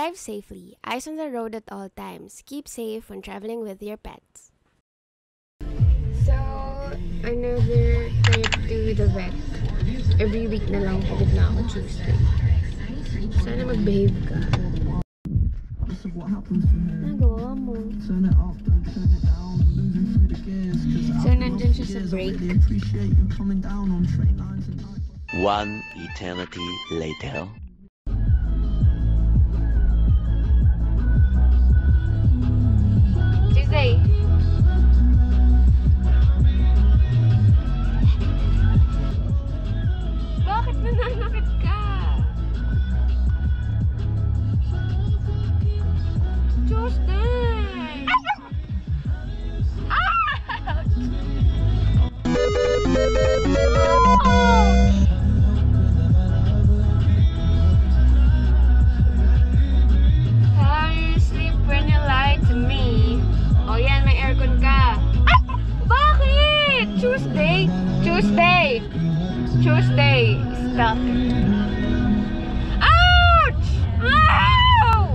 Drive safely. Eyes on the road at all times. Keep safe when traveling with your pets. So, another trip to the vet. Every week na lang pagod na ako Tuesday. Sana mag-behave ka. Nagawa mo. So, nandyan siya sa break. One eternity later. Tuesday. Bakit nananakit ka? Tuesday! How you sleep when you lie to me? O yan, may aircon ka. Bakit? Tuesday? Tuesday! Tuesday! Stop it. Ouch! Ow!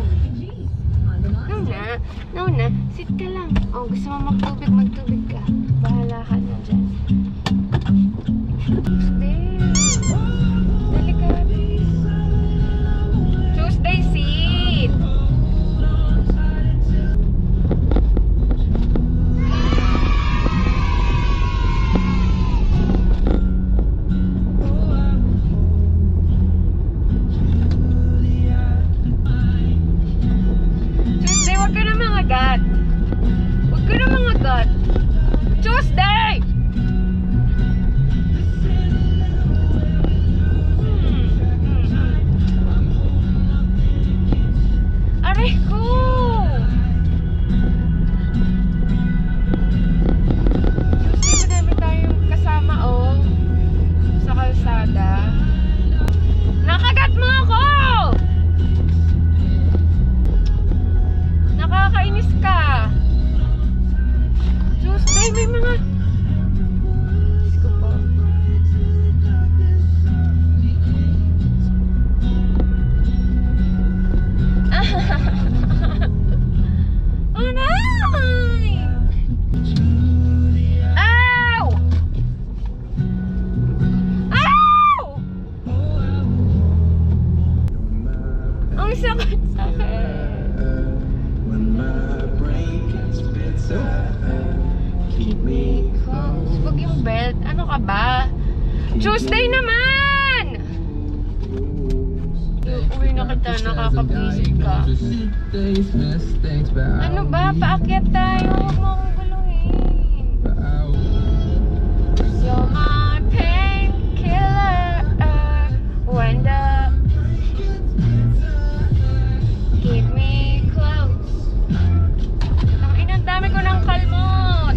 No na. Sit ka lang. O, gusto mo magtubig ka. Bahala ka na dyan. Tuesday! Dali ka, please. Tuesday, sit! Tuesday, wag ka na mangagat. Wag ka na mangagat. Tuesday! Aray ko! Tuesday, madami tayong kasama, oh. Sa kalsada. Nakagat mo ako! Nakakainis ka. Tuesday, may mga... Diyos ko po. Aray! Ow! Ow! Ang sakit. Keep me close. Huwag yung belt. Ano ka ba? Tuesday naman! Uwi na kita. Nakakabisi ka. Ano ba? Paakyat tayo. Huwag mo akong guluhin. You're my painkiller. When the... Keep me close. Ang dami ko ng kalmot.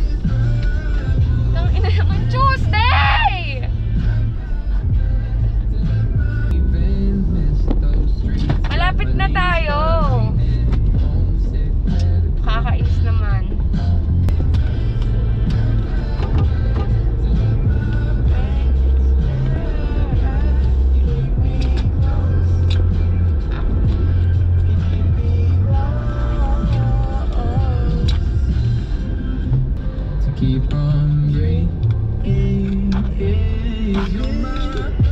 Ang ina naman, Tuesday! Malapit na tayo. Kakainis naman. Keep on breathing. You're my